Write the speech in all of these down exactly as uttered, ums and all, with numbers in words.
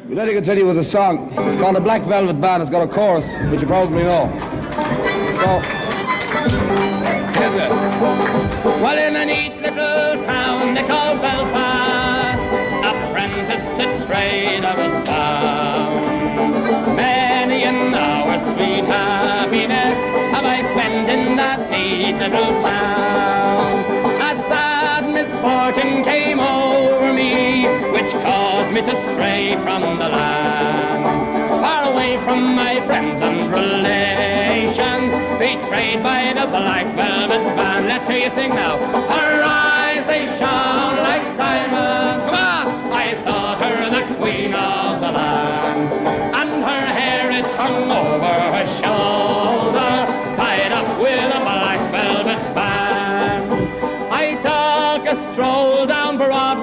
We'd like to continue with a song. It's called The Black Velvet Band. It's got a chorus, which you probably know. So, here's it. Well, in a neat little town they call Belfast, apprentice to trade I was bound. Many an hour sweet happiness have I spent in that neat little town. A sad misfortune came over me, which caused me to stray from the land, far away from my friends and relations, betrayed by the black velvet band. Let's hear you sing now. Her eyes, they shone like diamonds. Come on! I thought her the queen of the land, and her hair it hung over her shoulder, tied up with a black velvet band. I took a stroll down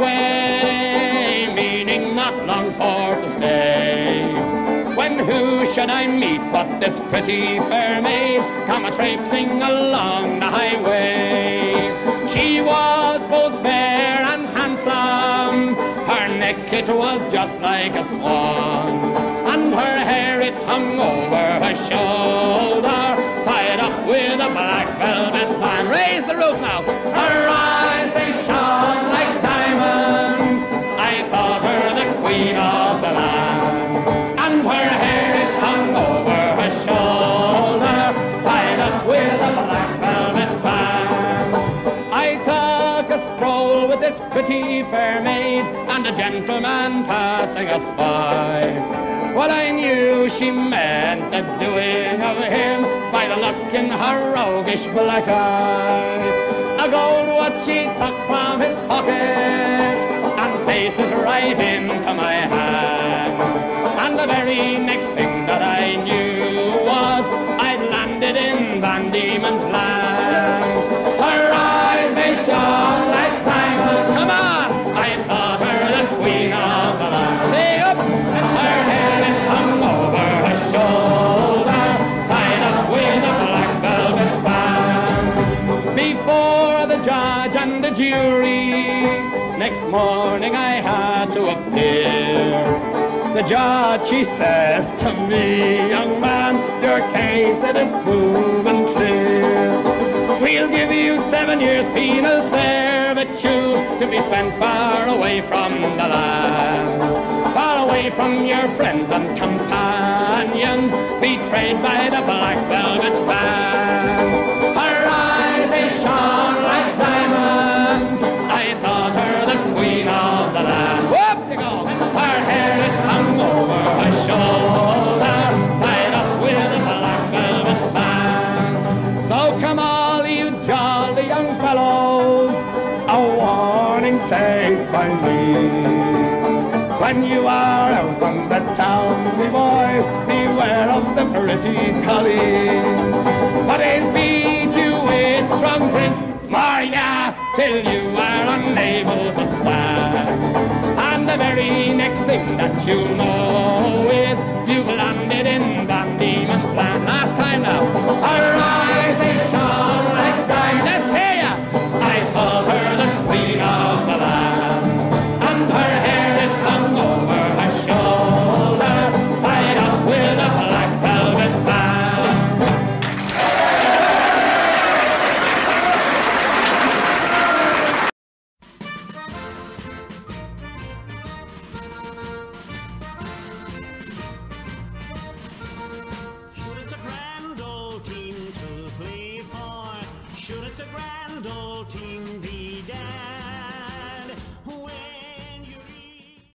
Broadway, meaning not long for to stay, when who should I meet but this pretty fair maid come a traipsing along the highway. She was both fair and handsome, her neck it was just like a swan, and her hair it hung over her shoulder, tied up with a black velvet band. Raise the roof now. Her eyes they shone like diamonds, I thought her the queen of the land, and her hair it hung over her shoulder, tied up with a black velvet band. I took a stroll with this pretty fair maid, and a gentleman passing us by. Well, I knew she meant the doing of him by the look in her roguish black eye. A gold watch she took from his pocket and placed it right into my hand. And the very next thing that I knew was I'd landed in Van Diemen's land. Her eyes, they shone like diamonds. Come on! I thought her the queen of the land. Sing up! And her hair it hung over her shoulder, tied up with a black velvet band. Before the judge and the jury, next morning I had to appear. The judge, she says to me, young man, your case it is proven clear. We'll give you seven years penal servitude to be spent far away from the land, far away from your friends and companions, betrayed by the black velvet band. Her eyes, they shone like diamonds, I thought her the queen of the land. Whoop, you go. Her hair it hung over her shoulder, tied up with a black velvet band. So come all you jolly young fellows, a warning take by me. When you are out on the town, me boys, beware of the pretty collies, for they'll feed you with strong drink, Maria, till you are unable to stand. And the very next thing that you'll know is you've landed in Van Diemen's land. Last time now. Her eyes, they shone like diamonds. Let's hear ya! I thought her the queen of the land, and her hair it hung over her shoulder, tied up with a black velvet band. Sure, it's a grand old team to play for. Sure, it's a grand old team, the dance.